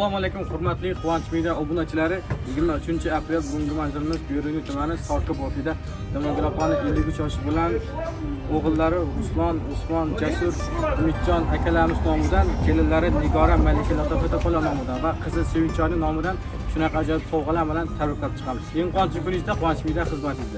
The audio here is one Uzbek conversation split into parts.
Assalomu alaykum hurmatli Quvonch Media obunachilari. 23-aprel bugungi manzilimiz Byuruni tumani Sorqi bofida Demokratlarning 53 yoshi bilan o'g'illari Usmon, Jasur, Umidjon akalarimiz nomidan, kelinlari Nigora, Malika, Latofa To'qola nomidan va qizi Sevinchoni nomidan shunaqa ajoyib sovg'alar bilan tabriklab chiqamiz. Eng quvonchli kuningizda Quvonch Media xizmatingizda.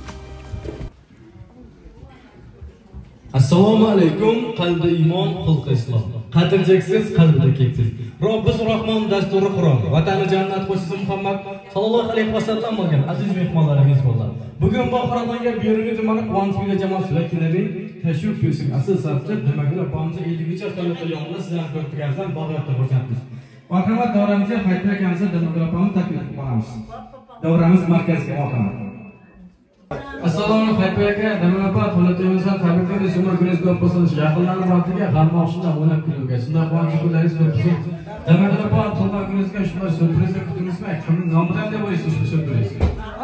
Assalomu alaykum, qalbi iymon, xulqi islom. Qadirjaksiz, qalbida keksiz. Robbis Rahmon dasturi Qur'on, vatani jannat qo'shisi Muhammad sallallohu alayhi vasallam bo'lgan aziz mehmonlarimiz bo'ldi. Bugun bu xonadonga Byuruni tumani Quvonch Media jamoasi vakillarining tashrif buyursin. Asl sababchi Demaklar opamizning 53 yoshli yonida sizlarni ko'rib turganimizdan bag'atda xursandmiz. Marhamat, davramizga Haytma akamizga Demaklar opamizni taklif qilamiz. Davramiz markazga marhamat. Assalomu alaykum Haytma aka, Demaklar xonadonimizdan tabriklaymiz. Umr kuningiz ko'p bo'lsin. Yaqinlarning vaqtiga g'armoqchidan o'ynab kulga. Shunday quvonchli kunlaringiz ko'p bo'lsin. Demaklar opam tug'ilgan kuningizga shunday surprizlar kutingizmi? Kimning nomidan deb o'ylaysiz ushbu surprizni?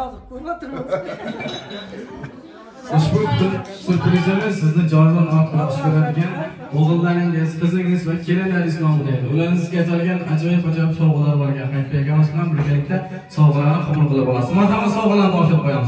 Ushbu surprizimiz sizni jonidan ortiq ko'radigan o'g'illaringiz, qizingiz va kelinlaringiz nomidan edi. Ularga atalgan ajoyib sovg'alar bor ekan. Haytma akamiz bilan birgalikda sovg'alarni qabul qilib olasiz. Marhamat, sovg'alarni boshlab qo'yamiz.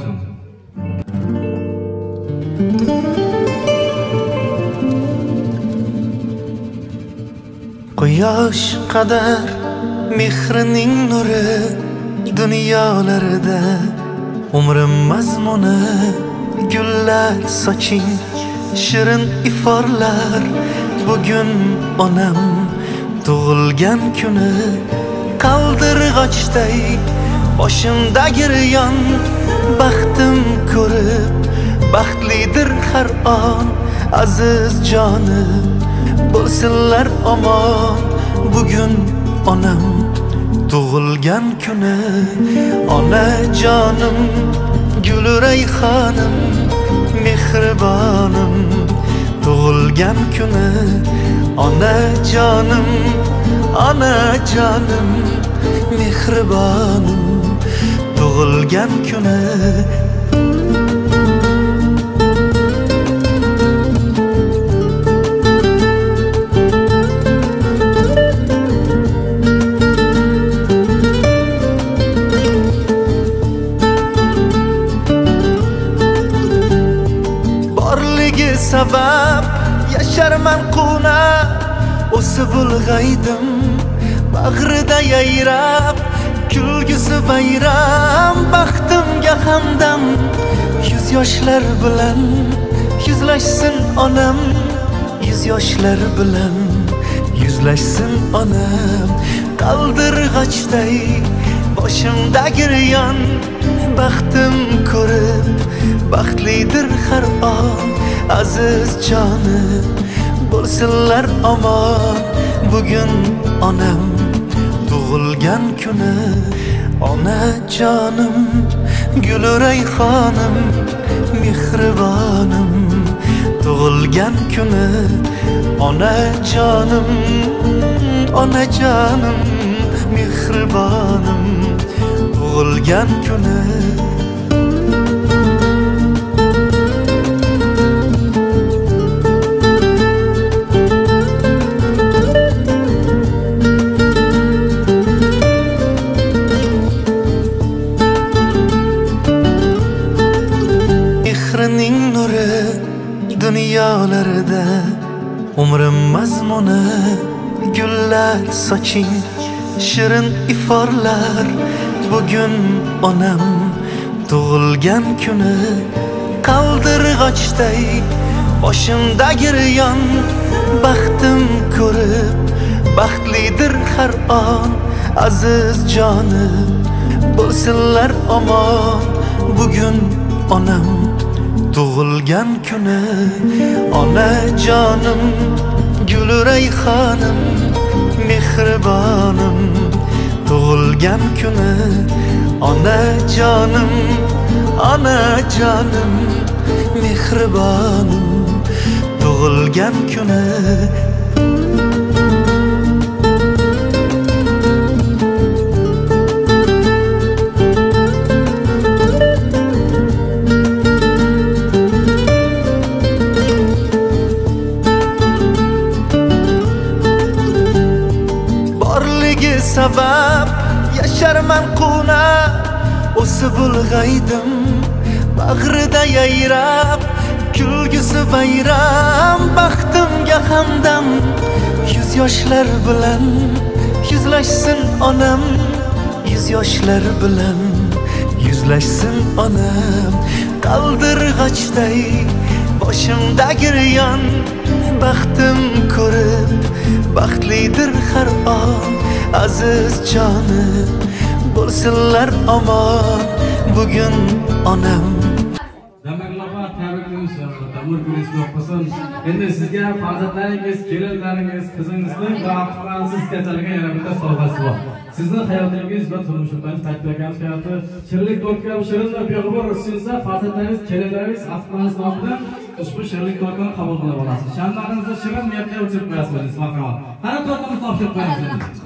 Quyosh qadar mehrining nuri dunyolarida umrim mazmuni gullar soching shirin iforlar. Bugun onam tug'ilgan kuni qaldirg'ochday boshimda giryon. Baxtim ko'rib baxtlidir har on aziz jonim bo'lsinlar omon. Bugun onam tug'ilgan kuni onajonim gul rayhonim mehribonim. Tug'ilgan kuni onajonim mehribonim. Tug'ilgan kuni sabab yasharman quna o'sib ulg'aydim bag'rida yayrab kulgisi bayram. Baxtimga hamdam yuz yoshlar bilan yuzlashsin onam. Yuz yoshlar bilan yuzlashsin onam. Qaldirg'ochday boshimda giryon. Baxtim ko'rib baxtlidir har on aziz jonim bo'lsinlar omon. Bugun onam tug'ilgan kuni onajonim gul rayhonim mehribonim. Tug'ilgan kuni onajonim mehribonim. Tug'ilgan kuni mehrining nuri dunyolarida umrim mazmuni gullar soching shirin iforlar. Bugun onam tug'ilgan kuni qaldirg'ochday boshimda giryon. Baxtim ko'rib baxtlidir har on aziz jonim bo'lsinlar omon. Bugun onam tug'ilgan kuni onajonim gul rayhonim mehribonim. Tug'ilgan kuni onajonim mehribonim. Tug'ilgan kuni o'sib ulg'aydim bag'rida yayrab kulgisi bayram baxtimga hamdam yuz yoshlar bilan yuzlashsin onam yuz yoshlar bilan yuzlashsin onam qaldirg'achday boshimda giryon baxtim ko'rib baxtlidir har on aziz jonim bo'lsinlar omon bugun onam. Demaklar tabriklaymiz umr kuningiz ko'p bo'lsin. Endi sizga farzandlaringiz, kelinlaringiz, qizingizni va aqlsiz katalga yana bitta sovg'asi bor. Sizni hayotingiz va turmush o'rtog'ingiz qaytayotgan hayoti shirinlik tortgan shirin va beg'ubor sizga farzandlaringiz, kelinlaringiz aqlsiz nomidan ushbu shirinlik tortgan qabul qilib olasiz. Shamlaringizni shirin niyatga o'chirib qo'yasiz, marhamat. Qani tortimizni topshirib qo'yamiz.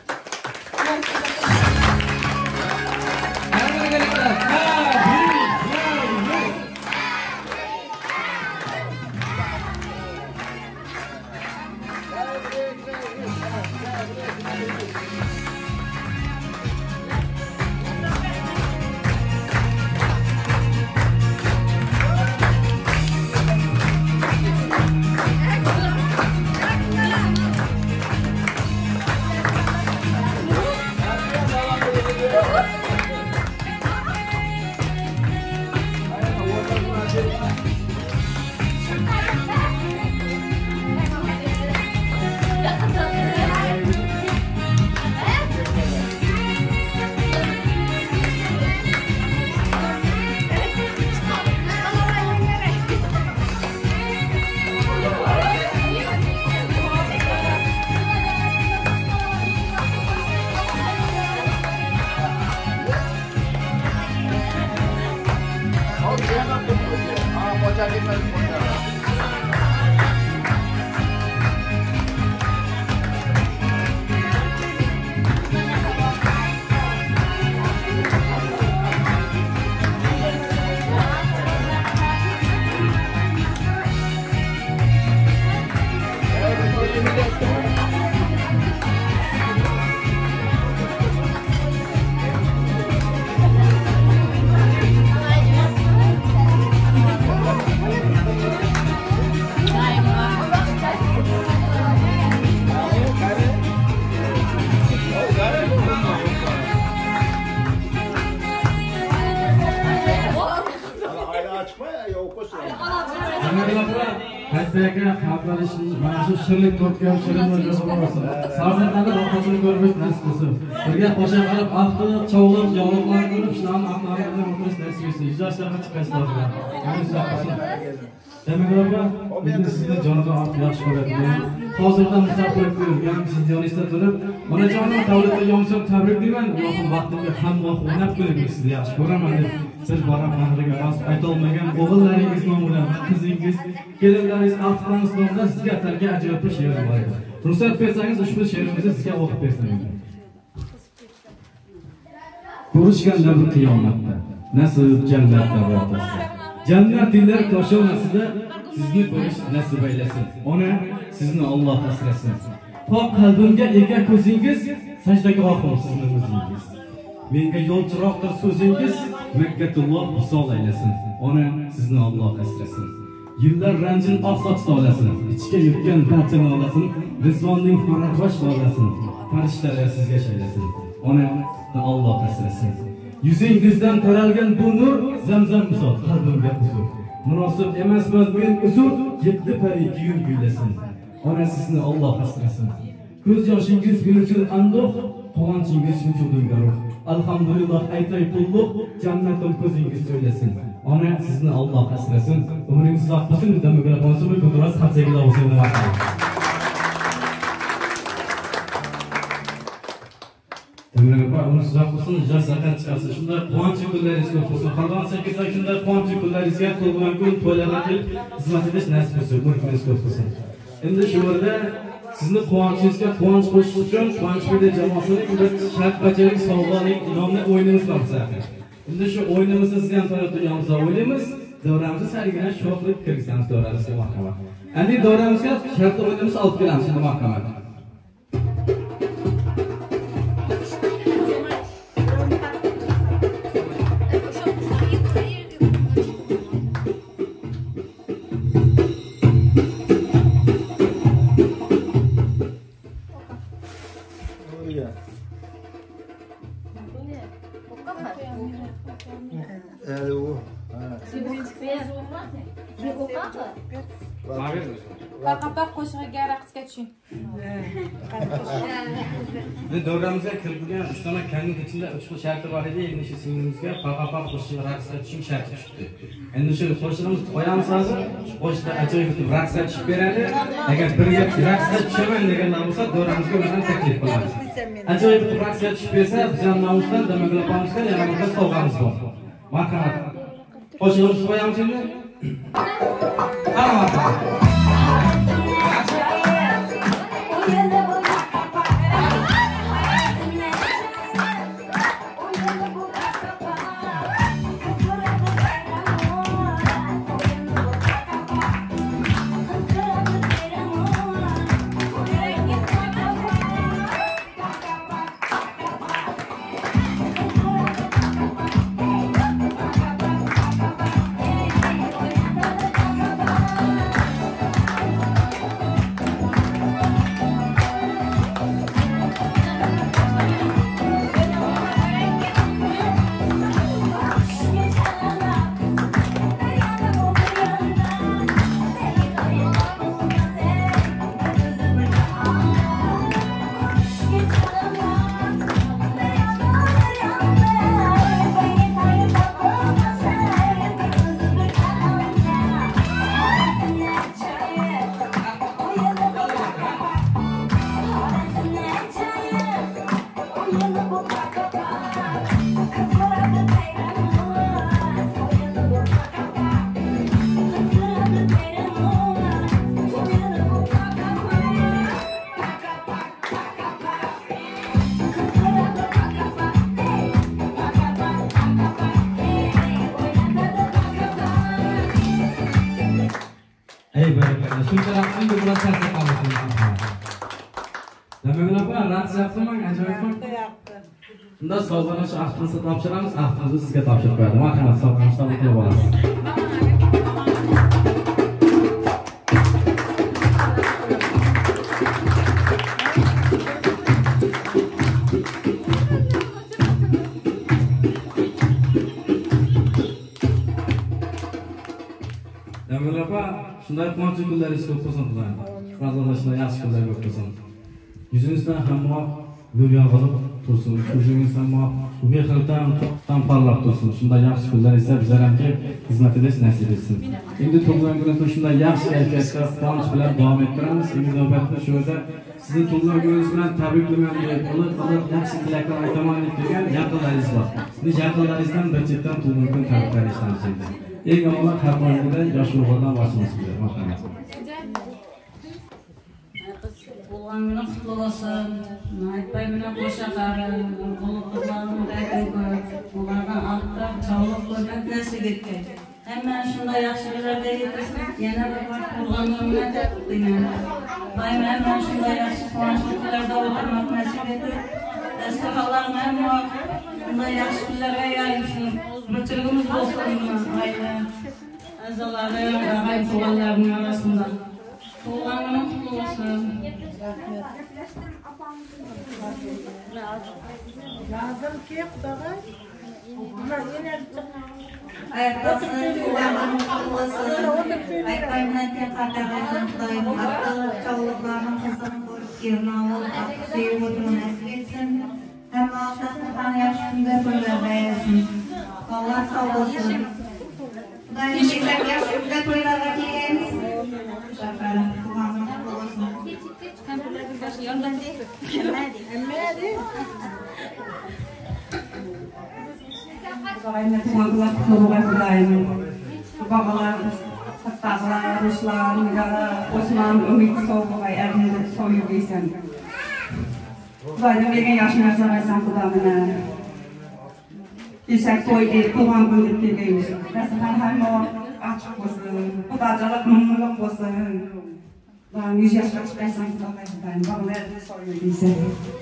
Shirinlik tortgan shirin va beg'ubor bo'lsin. Farzandlarni rohatini ko'rib nasib bo'lsin. Birga qo'sha qilib, aqlib, chovlib, yonib shularni aqllarini o'tirish nasib etsin. Ijrochilarga chiqasizlar. Demaklar, bizni sizni jonidan ortiq yaxshi ko'radigan, hozirdan musafir ko'rgan siz yoningizda turib, onajonim davlatga yomson tabrik deyman. Allohim vaqtimga hamma o'ynab qo'ying, sizni yaxshi ko'raman deb siz borib mahliga nasib ayta olmagan o'g'illaringiz nomidan, qizingiz, kelinlaringiz, aqllaringiz nomidan sizga atalga ajoyib she'r bor. Ruxsat bersangiz ushbu she'rimizni sizga o'qib bersam. Ko'rishganda bir qiyomatda, nasib jannatda ro'tasida. Jannat dillar koshonasida sizni ko'rish nasib aylasin. Ona sizni Alloh asrasin. Pok qalbimga ega ko'zingiz, sajdaga oqim sizni o'zingiz. Menga yo'l chiroqdir so'zingiz, Makkatulloh visol aylasin. Ona sizni Alloh asrasin. Yillar ranjin oq sochda olasin. Ichga yutgan barcha nolasin. Rizvonning farahrosh bo'lasin. Farishtalar sizga shaylasin. Ona Alloh asrasin. Yuzingizdan taralgan bu nur zamzam misol qalbimga huzur. Munosib emasman men uzur, yetti pari kiyim kuylasin. Ona sizni Alloh asrasin. Ko'z yoshingiz men uchun andoq, quvonchingiz vujudimga ruh. Alhamdulillah aytay qulluq, jannatim ko'zingiz so'ylasin. Ona sizni Alloh asrasin. Umringiz uzoq bo'lsin, demokratiyasi va qudrat xatsagilar bo'lsin. Demaklar, umringiz uzoq bo'lsin, jazakan chiqasiz. Shunday quvonchli kunlaringiz ko'p bo'lsin. Qadam 8 oy shunday quvonchli kunlaringizga to'lgan kun to'ylarga kelib xizmat etish nasib bo'lsin. Umringiz ko'p bo'lsin. Endi shu yerda sizni quvonchingizga quvonch qo'shish uchun Quvonchli jamoasining bir shart bajargan sovg'aning nomli o'yinimiz bor sizlarga. Endi shu o'yinimizni sizga ham tanitganmiz, o'ynaymiz. Davramizni sarigina sho'xlik kirgizamiz davramizga marhamat. Endi davramizga shartli o'yinimizni olib kelamiz endi marhamat. Qaqapoq qo'shig'iga raqsga tushing. Biz davramizga kirgan 3 ta kanning ichida 3 xil sharti bor edi. Endi shu singlimizga qaqapoq qo'shig'i raqsga tushing sharti tushdi. Endi shu qo'shig'imiz qo'yamiz hozir. Qo'shda ajoyib raqsga tushib beradi. Agar birga raqsga tushaman deganlar bo'lsa, davramizga ulardan taklif qilamiz. Ajoyib raqsga tushib bersa, biz ham namusdan demografiyaga yana bir sovg'amiz bor. Marhamat. Qo'shig'imizni qo'yamiz endi. Shunchalar endi bilan charchab qolasiz. Nima bilan raqs yapsam, ajoyib. Unda sovg'ani shu avtobusga topshiramiz, avtobusni sizga topshirib qo'yadi. Marhamat, sovg'ani qilib olasiz. Shunday quvonchli kunlaringiz ko'p bo'lsin xudoyim. Farzandlar shunday yaxshi kunlar ko'p bo'lsin. Yuzingizdan hamma nur yog'ilib tursin. Ko'zingizdan mehrdan parlab tursin. Shunday yaxshi kunlaringizda bizlar ham xizmat edish nasib etsin. Endi tug'ilgan kuningizda shunday yaxshi kayfiyatda quvonch bilan davom ettiramiz. Endi navbatda shu yerda sizning tug'ilgan kuningiz bilan tabriklayman deb, iliq yaxshi tilaklar aytaman deb turgan yaqinlaringiz bor. Siz yaqinlaringizdan bir chetdan tug'ilgan kun tabriklarini eshitamiz. Eng avvalo har doimgidek yosh o'g'ildan boshimiz kerak. Marhamat. Bo'lgan kuni qutlug' bo'lsin. Aytpay bilan qo'shaqarim, qulluqlarning daydiga, ulardan ortiq chog'liq ko'rgan nasib etgan. Hamma shunday yaxshi kunlarda yetirsin. Yana bir bor bo'lgan kunlar kutlayman. Bayram shunday yaxshi quvonchli kunlarda o'tirmoq nasib etib, dasturxonlarni hamma shunday yaxshi kunlarga yarashsin. Birchiligimiz bo'lsin, aile a'zolari, og'ay tug'anlarning orasida. Tug'an kuni qutlug' bo'lsin. Lazım ki Xudoga Ayaktasın, tug'an kuni qutlug' bo'lsin. Aytmayman ki qadrlarim Xudoyim aql, chog'liqlarning qizini ko'rib kelmavul, sevib o'tirib nasib etsin. Hamma oqshasini ham yaxshi kunda to'ylarda yashin. Allah sağ olsun. Xudoyim sizlar yaxshi kunda to'ylarga kelgansiz. Bakalım, kulağına olsun. Xudoyimga tumanlar qutlug'lar Xudoyim. Bog'lar, qataqlar, ruslar, nigalar, Osman, Umid so'g'ay, ermini so'yib deysan. Xudoyim bergan yaxshi narsa bersan Xudoyim. Kesak to'y deb tug'an kun deb kelganmiz. Dasturxon hamma ochiq bo'lsin, xudochilik mamnunlik bo'lsin. Va 100 yoshga chiqaysan Xudoyim, bog'larni so'yib deysan.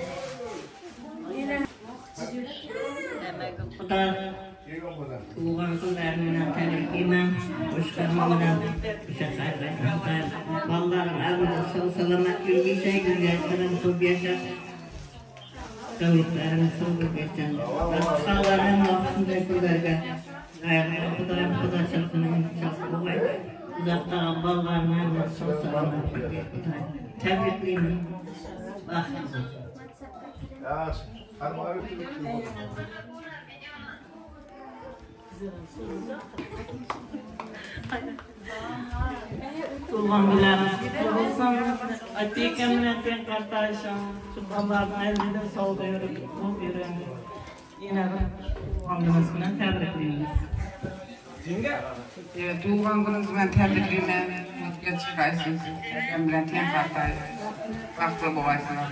Xudo tug'an kunlarini tabriklayman. Boshqarma bilan o'sha xayrlar. Bolalarning avlod salomat yurgizsa, yo'llardan ko'p yashab Davletlerimiz so'nggi geçen sağlarının vaxtında kullarga Gayet Kudayım Kudayım uzaktan ballarına nasıl sağlar. Tebrikliyim. Bak. Tuğlan biləriniz ki, olsanız, Atikəmdən ben qardaşım, şu ballarına elinde sağlayırım, bu birim. Yine tuğlan gününüz bilen təbrikliyim. Tuğlan gününüz bilen təbrikliyim, mutlu çıkaysınız. Ben bilen ten qardaşım, vaxtlı boğaysınız.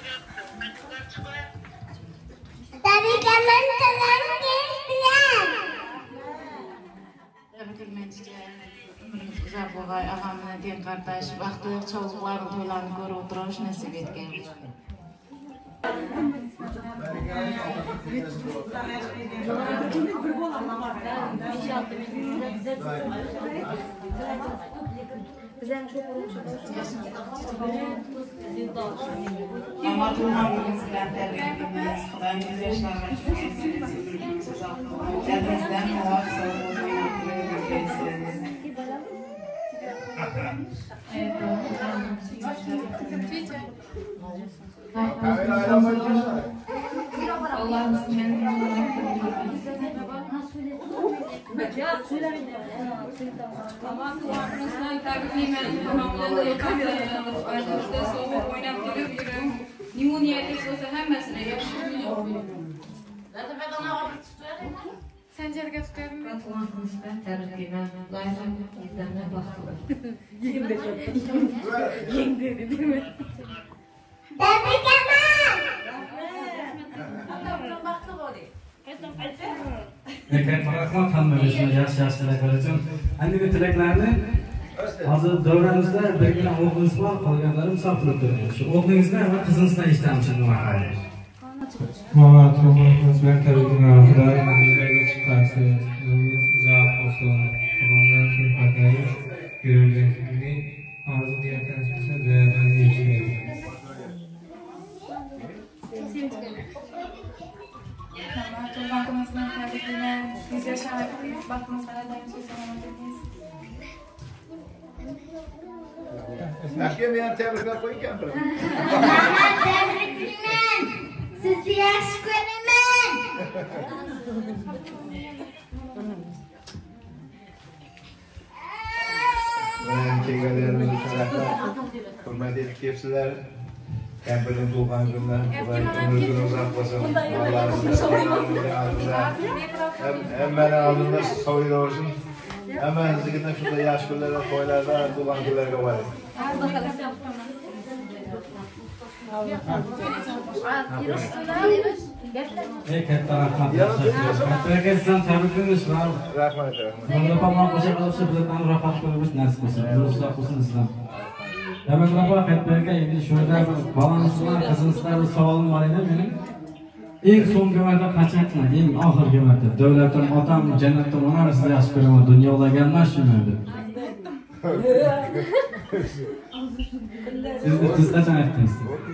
Təbrikliyim, ömrünüz güzel bolay, ağamına den kardeş, vaxtlı çocukların toylarını görüp oturuş nasip etken. Ama tuğlan gününüz bilen təbrikliyimiz, Kudayım güzel yaşlarına çıkaysınız. Elinizden muhaf sağlığı oynatmayı. Allah'ım senin Aman kulağımızdan tabi'limen tamamladı yakamıyoruz. Ayrıca soğuk oynap duruyorum. Niyoniyeti olsa hemmesine yaşıyor. Sen cerge tutuyorum. Kulağımızdan təbrikliyim, gayrı izləmə baxılır. Yeng dedi değil mi? Rahmat hammaga shuni yaxshi tilaklar uchun. Andagi tilaklarni hozir davramizda birgina o'g'lingiz bor, qolganlari musofir turibdi. Shu o'g'lingizdan va qizingizdan eshitamiz nima haqida. Muhammad Tuhmatimiz bilan tabriklayman. Xudoyim bizlarga chiqarsiz, uzoq bo'lsin. Xudolar tilfatlayi ko'rilganligini orzu niyatlanishmasa zarar yechmaydi. Bankımızdan tabi'limen biz yaşamak baktığımız kadar Mahkemeye tebrikler koyarken bırak. Təbrikliyim, sizi yaxşı görəmən. Ben keygalarımızı şartlar hürmet edip hepsiler. Kemperin tuğan günler, ömrünüzün uzak basın. Hemen alnında savuyla olsun. Hemen zikirden şurada yaş günlerde, toylarda, tuğan günlerde var. Katta rahmat. Kattaga sizdan tabriklaymiz. Rahmat. Bunda palon qo'sha qilib bizdan rohat ko'rish nasib bo'lsin. Do'stlar bo'lsin sizdan. Demak, Kattaga endi shu yerda balansidan qizingizdan bir savolim bor edi mening. Eng so'nggi marta qachon, eng oxirgi marta davlatim, otam, jannatda onam sizni yaxshi ko'raman, dunyo ulaganman shuni edi. Siz qachon aytdingiz?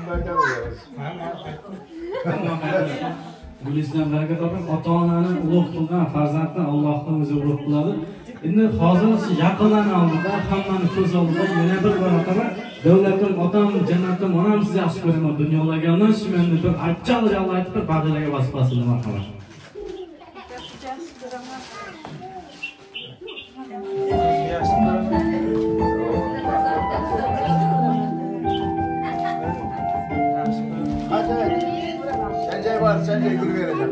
Guliston baraka toping, ota-onani ulug' qilgan farzandni Allohning o'zi ulug' qiladi. Endi hozir yaqinlarni oldida, hammani ko'z oldida yana bir marotaba davlatim, otam, jannatim, onam sizni yaxshi ko'raman, dunyo ulaganman shuni endi bir achchiq Allah aytib bir bag'riga bosib qo'ysin marhamat. Sence var, sence gül vereceğim.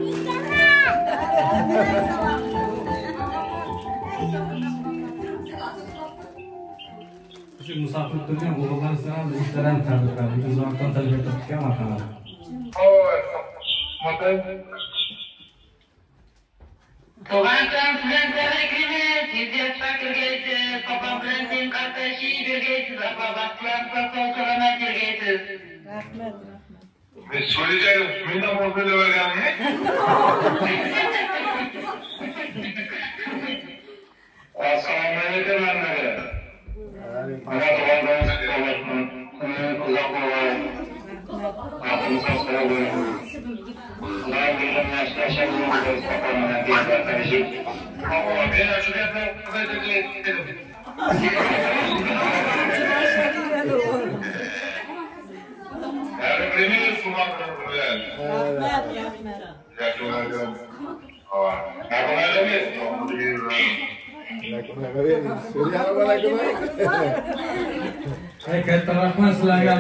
Şu musafir turgan o'g'illar sizdan ishlarni tabriklar. Biz uzoqdan talab etgan marhamat. Tuğan kan sizden tebrikliyimiz. Siz yaşta kirgeysiz. Papam bilen sen kardeşi birgeysiz. Apa baktılar sakal selamet birgeysiz. Rahmet. Biz söyleyeceğiz, ben de muhabbet vereceğim. Assalamualaikum warahmatullahi wabarakatuh. tanışıp ben şu defa dedim. Primeiro fumar problem. Katta rahmat sizlarga.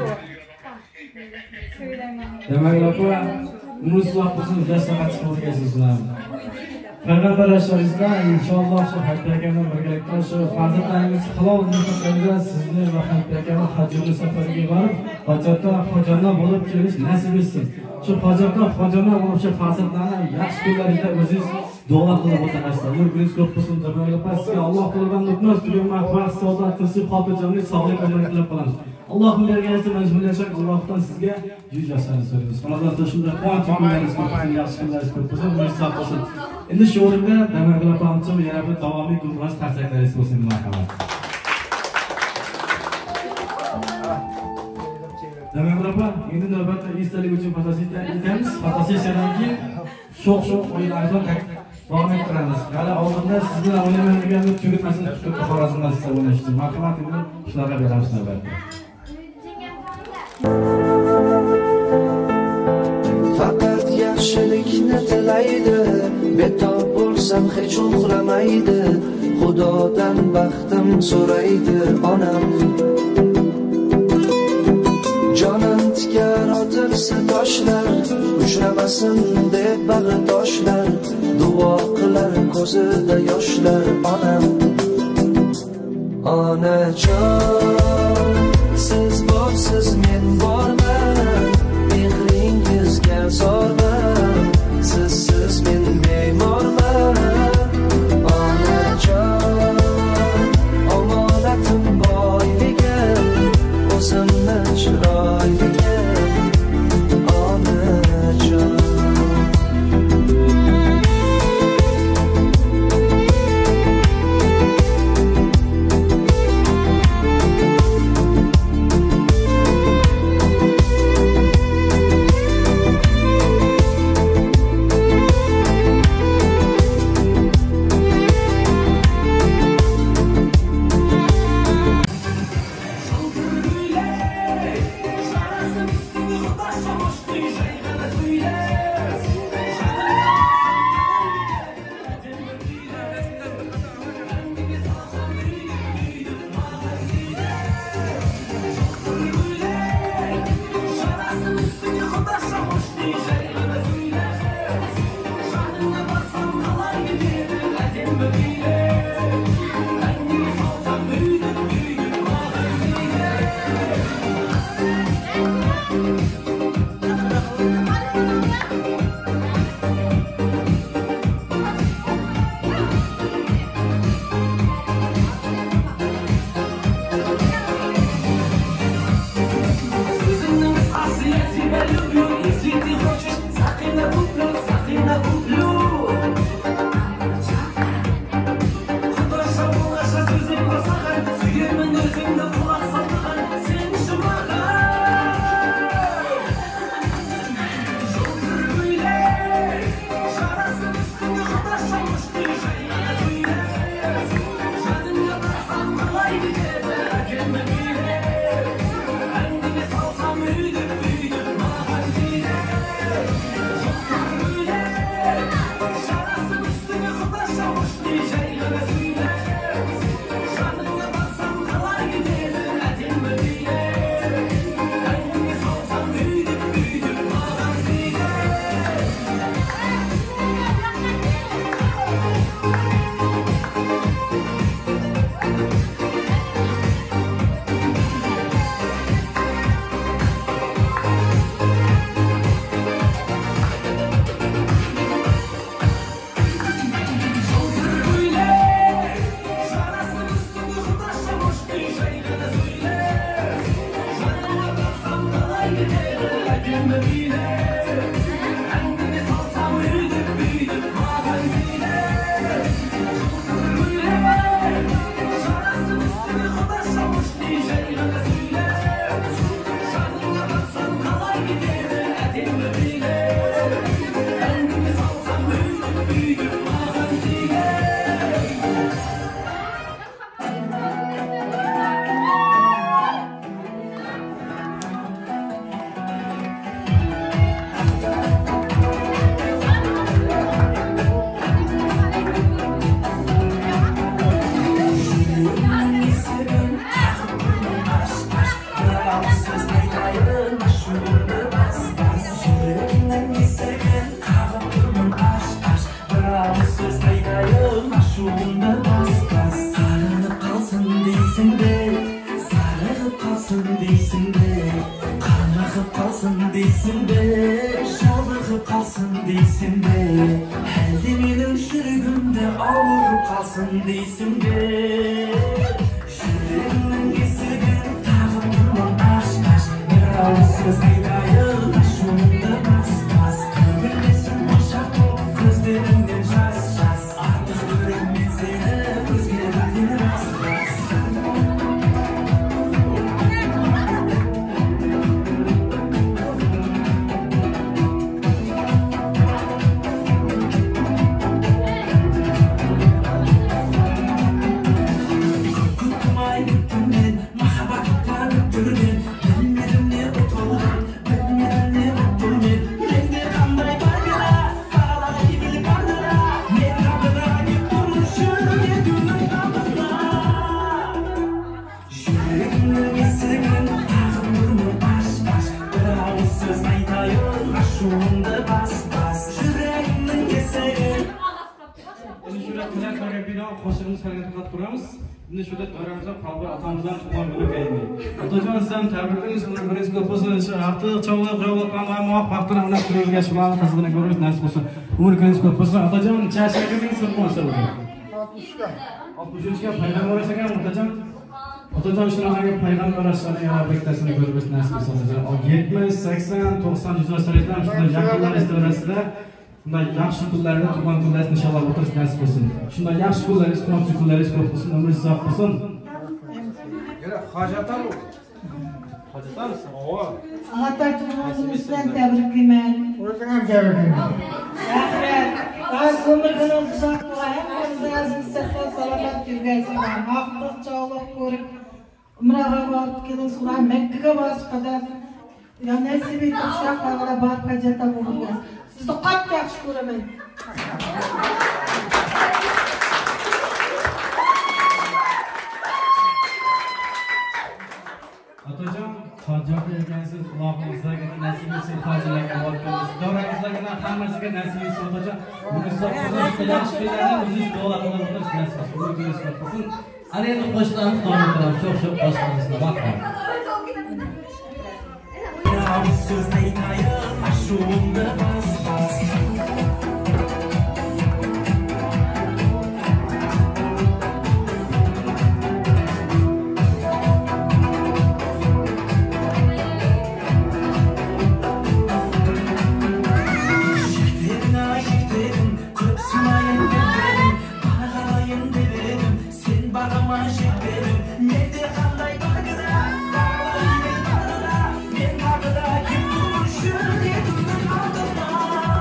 Demak, opa, Yunus vaqtimiz dastlab chiqmoqdasizlar. Payg'ambar alayhisolamdan inshaalloh shu Hajji akani birgalikda shu farzandlaringiz halol mehnatlarida sizni va Hajji akani hajjga safariga borib, hojatda xojona bo'lib kelish nasib etsin. Shu hojatda xojona bo'lib shu farzandlarni yaxshi kunlaringizda o'zingiz duo qilib o'tasizlar. Umringiz ko'p bo'lsin deb sizga Alloh qo'lidan o'tmas, tugan mahvat, saodat, tinchlik, xotirjamlik, sog'lik umr tilab qolamiz. Allohning berganicha majburlashak Allohdan sizga yuz yoshlarni so'raymiz. Xonadonda shunday quvonchli kunlaringiz bo'lsin, yaxshi kunlaringiz ko'p bo'lsin, umringiz bo'lsin. Endi shu o'rinda Damag'la Pamchim yana bir davomli gulxo'sh qarsaklaringiz bo'lsin, marhamat. Damag'la Pam, endi navbatda esdalik uchun fotosessiya etamiz. Fotosessiyadan keyin sho'x o'yinlardan davom ettiramiz. Hali oldinda siz bilan o'ynamaydigan bir tugutmasini tutib Xorazmda sizlar o'ynashdi. Marhamat, endi shularga beramiz navbatda. Faqat yaxshilikni tilaydi, betob bo'lsam hech uxlamaydi, Xudodan baxtim so'raydi onam. Jonim tikar otilsa toshlar, uchramasin deb bag'ritoshlar, duo qilar ko'zida yoshlar onam. Onajon, siz borsiz men borman, mehringizga zorman, sizsiz men bemorman. Onajon, omonatim boyligim, o'zimni chiroyligim, onajon. Yüreğimin esirgen tağım durma aş aş. Bir ağızsız aytayım aşığımda bas bas. Gülmesin boşak ol gözlerinden şas şas. Artık görünmez seni özgürlüğün ras ras. Qo'shig'imiz qilgan to'xtatib turamiz. Endi shu deb o'ramizdan qalbi otamizdan tug'ilgan kuni keldi. Otajon sizdan tabriklaymiz. Umringiz ko'p bo'lsin. Shu hafta chog'lar qo'yayotgan muvaffaqiyatni unab turishga shularni qizig'ini ko'rish nasib bo'lsin. Umringiz ko'p bo'lsin. Otajon chashmagingiz sir bo'lsin. 63ga payg'ambar ekan otajon. Otajon shunaqa payg'ambar alayhisalom yaratliktasini ko'rish nasib bo'lsin. 70, 80, 90 yuzlardan shunday yaqinlar istorasida bunday yaxshi kunlarda tug'ilgan kunlaringiz inshaalloh o'tirish nasib bo'lsin. Shunday yaxshi kunlaringiz, quvonchli kunlaringiz ko'p bo'lsin, umringiz uzoq bo'lsin. Hojatan bu. Hojatan savob. Atatürk'ümüzden tebriklayman. O'zing ham tabriklayman. Rahmat. Az umringiz uzoq bo'lsin. O'zingiz sog'lom salomat yurgaysizlar. Maqtov chog'liq ko'rib umraga borib kelasizlar. Makkaga borish qadar yana nasib etib shaqalara borib hajjatda bo'lgan. Sizni qattiq yaxshi ko'raman. Otajon, hojat ekansiz, Allohimizga nasib etsin, hojilarga borgansiz. Davrangizdagi hammasiga nasib etsin otajon. Bugun yaxshilarni o'zingiz duo qilib o'tirish nasib etsin. Umringiz ko'p bo'lsin. Ana endi qo'shiqlarimiz davom etamiz. Sho'x-sho'x qo'shiqlarimizni vaqt. Namussuz aytayım aşığımda bas bas. Şeklerin köpsümayın dedim, bağlayın dedim, sen bağlama şeklerin, nerede kanday bağıra, bağlayın bağıra, ben bağıra kim durmuşum dedim aldıma.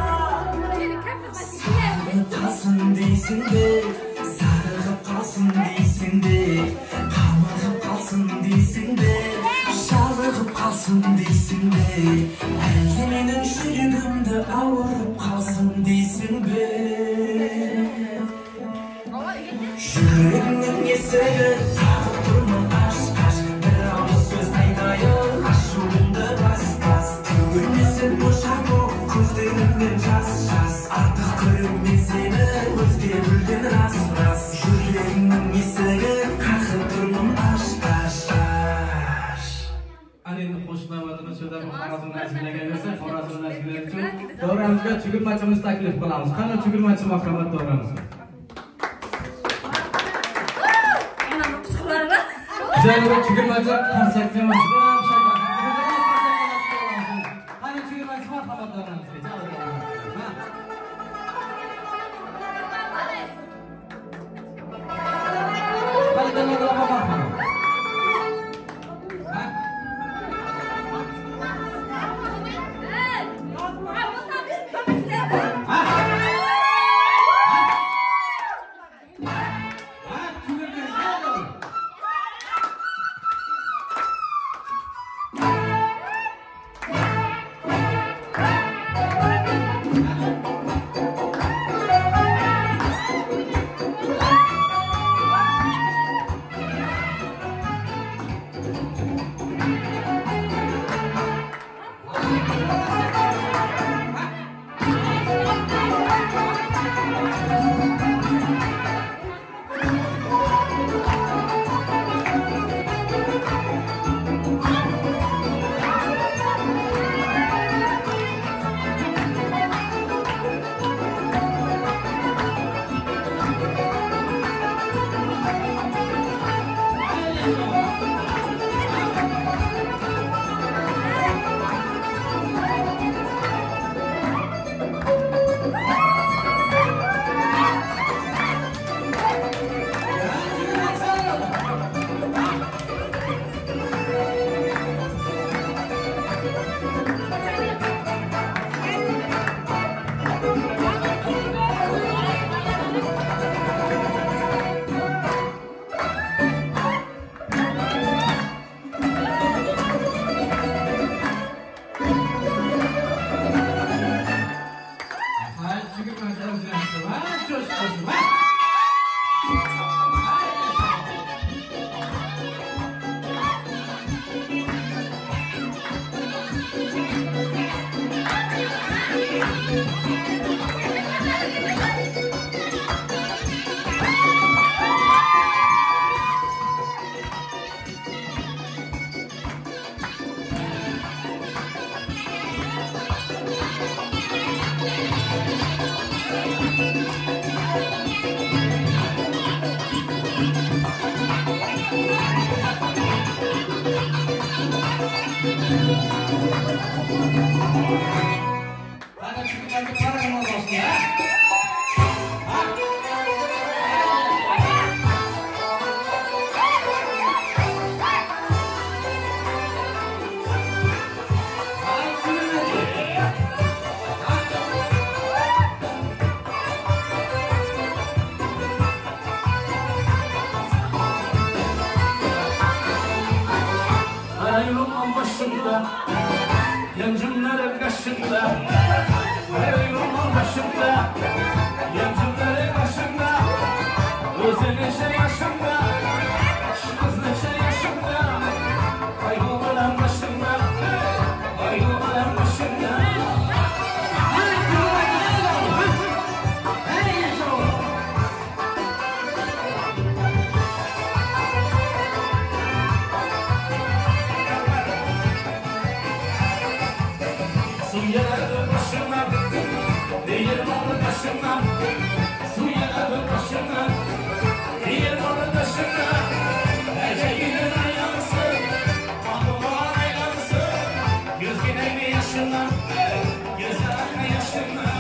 Sarılıp kalsın değilsin de, sarılıp kalsın değilsin de, kavurulup kalsın değilsin de, şarılıp kalsın değilsin de, ellemenin şürgümde avurup kalsın değilsin be. Yüreğimin eseri takıp durma aşk aşk, bir ağız söz aytayım aşığımda bas bas. Tügülmesin boşak o gözlerimden jas jas, artık görünmez seni özge bildim ras ras. Yüreğimin eseri takıp durma aşk aşk aşk. Ana endi qo'shiqlarimizni shu yerda Xorazm nazmilaga bersa, Xorazm nazmilari uchun davramizga chugirmachimizni taklif qilamiz. Qani chugirmachi marhamat davramiz. Zaynab chugirmachi qarsakda mana qani chugirmachi marhamat davramizga. başımda, her yolun başımda, yancıları başımda, özü neşe yaşımda, kız neşe yaşımda, kaygılan başımda, kaygılan başımda. Suyaladı başımdan, değil malı başımdan. Suyaladı başımdan, değil malı başımdan. Erkeğinin ayağısı, mahmuma ayağısı. Göz gideği yaşından, gözler akma yaşından.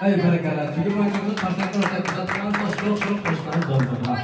Ay barakalar. Çünkü bu akşamda karşılıklı ortak kuzatılan çok hoşlanır doldu.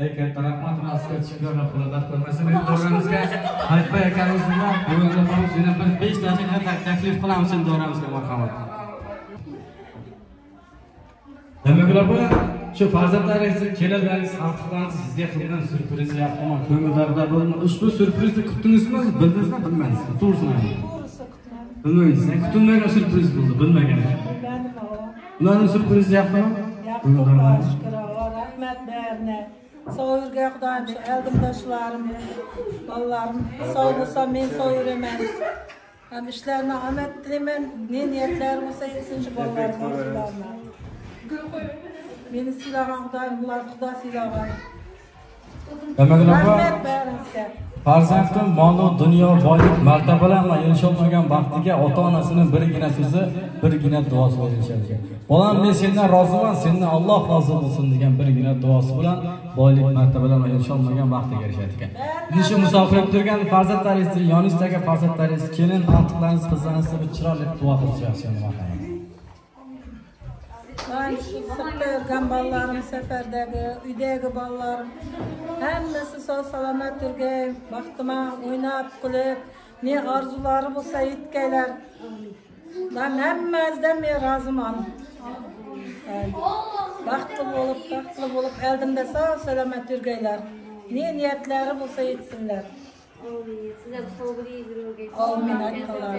katta rahmat, mazkur chiqarlar qo'llar ko'rmasin. Davramizga Hayitbay akamiz bilan bugungi qolib yana bir 5 daqiqa taklif qilamiz davramizga marhamat. Demaklar bu shu farzandlaringizni keladilaringiz ortiqlaringiz sizga qilgan syurpriz yapman. Ko'ngillarda bo'lgan ushbu syurprizni kutdingizmi, bildingizmi, bilmaysizmi? To'g'risini ayting. Bilmaysiz, kutilmagan syurpriz bo'ldi, bilmagan. Ularning syurprizi yapman. Yaxşılar, şükür Allah'a, rahmet berine. Soyurga Xudoyim shu eldimdoshlarım, bolalarım sog' bo'lsa men so'yiraman. Ham ishlarni omad tilayman. Ne niyatlar bo'lsa yetsin shu bolalarga. Meni silagan Xudoyim bular Xudo silagan. Rahmet beringizga. Farzandim mol-u dunyo, boylik, martabalar bilan erisholmagan baxtiga ota-onasining birgina so'zi, birgina duosi bilan erishadi. Bolam, men sendan roziman, sendan Alloh rozi bo'lsin degan birgina duosi bilan boylik, martabalar bilan erisholmagan baxtiga erishadi ekan. Shu musofirda turgan farzandlaringizni, yonishdagi farzandlaringiz, kelin, ortiqlaringiz, qizlaringizni bir chiroyli duo qilib yaxshi marhamat. Ben şu sırtda yurgan balalarım, seferdagi, uydagi balalarım hammasi sog' salomat yurgay, baxtima o'ynab, kulib, ne orzulari bo'lsa yetkaylar. Ben hammasidan men roziman. Baxtli bo'lib, eldimda sog' salomat yurgaylar. Ne niyatlari bo'lsa yetsinlar. Sizlar sog'lik yurgay. Amin aytqanlar.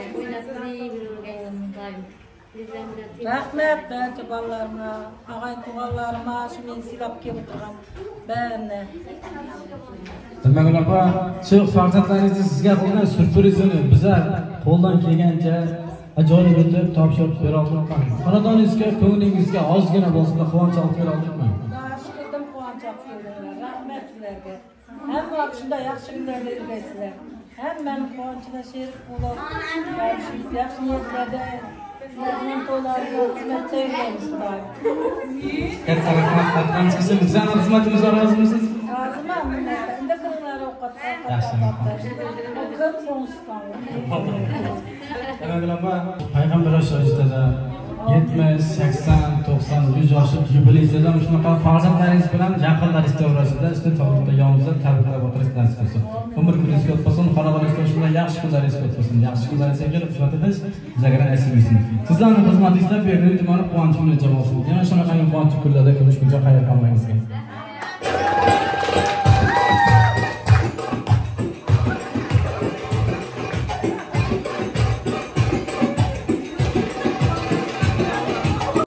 Rahmet barcha bolalarıma, ağay tuğallarıma, şu men silab kelib o'tirgan barine. Demaklar, shu farzandlaringizni sizga qilgan syurprizini bizlar qo'ldan kelgancha ajoyib etib topshirib bera oldik. Xonadoningizga, ko'nglingizga ozgina bo'lsa quvonch olib bera oldikmi? Shukrim, quvonch olib keldilar. Rahmat sizlarga. Hamma shunday yaxshi kunlarda yurgaysizlar. Hammani quvonchida sherik bo'lib, yaxshi niyatlarda sizlarning to'ylarga xizmat qilamiz. Katta rahmat qilamiz. Bizning xizmatimizga rozimisiz? Roziman. Endi qilinglar ovqat. Yaxshi. Ko'p so'ngishdan. Demaklar, payg'ambar shoshtada 70, 80, 90, 100 yoshlik yubileyda shunaqa farzandlaringiz bilan yaqinlaringiz davrasida istiqomatda yoningizda tabriklab o'tirish nasib bo'lsin. Umr kuningiz ko'p bo'lsin, xonadoningizda shunday yaxshi kunlaringiz ko'p bo'lsin. Yaxshi kunlaringizga kelib uchratish bizlarga nasib etsin. Sizlarning xizmatingizda Beruniy tumani quvonchi bilan javob olsin. Yana shunaqa quvonchli kunlarda ko'rishguncha xayr qolmangizga.